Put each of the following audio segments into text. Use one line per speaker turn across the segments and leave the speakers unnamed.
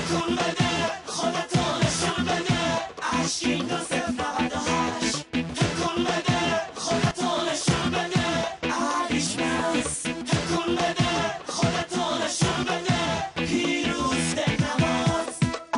تکون بده خودتو نشون بده عشقی 298 تکون بده خودتو نشون بده علیش بس تکون بده خودتو نشون بده پیروز دلنواز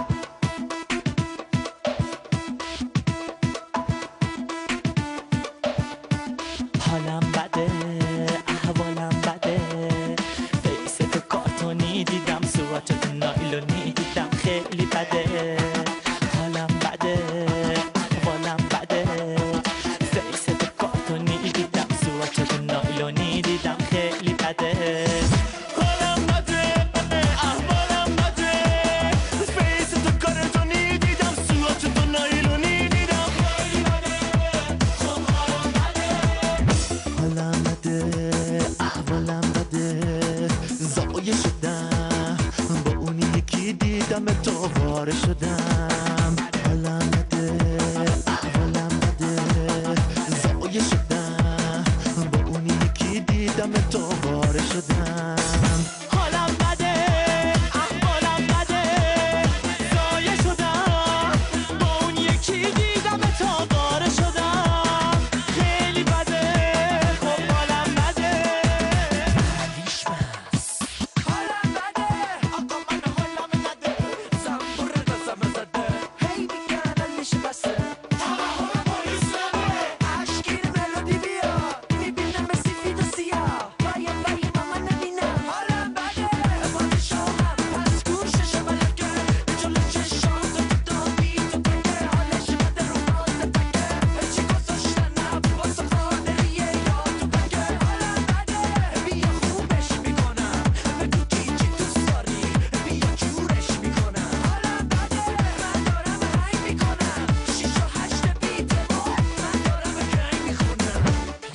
حالم بده احوالم بده فیست کارتونی دیدم صورتت نایلونی دیدم خیلی بده حالم بده احوالم بده فیست کارتونی دیدم صورتت نایلونی دیدم خیلی بده حالم بده احوالم بده فیست کارتونی دیدم صورتت نایلونی دیدم خیلی بده خب حالم بده حالم بده احوالم بده زایه شدم با اونی یکی دیدم تو واره شدم حالم بده احوالم بده زایه شدم با اونی یکی دیدم تو واره شدم حالم بده احوالم بده زایه شدم با اون یکی دیدم تو واره شدم خیلی بده خب حالم بده علیش بس حالم بده آقا من حالم نده زنبور دستم زده هی میگن علیش بسه توهم پلیس نده عشقیر ملودی بیا میبینم سفید و سیاه بایم اما نبینم حالم بده پادشاهم پس گوشش ملکه جلو چشام تو دادی تو تکه حالش بده رو باز تکه هرچی گذاشتن واسه خاطریه یا تو بگه حالم بده بیا خوبش میکنم بگو کی دوست داری بیا جورش میکنم حالم بده من دارم هنگ میکنم 6 و 8 بیت من دارم گنگ میخونم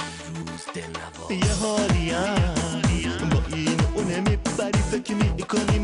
پیروز دلنواز یه حالیم با این اونه میبری فکر میکنی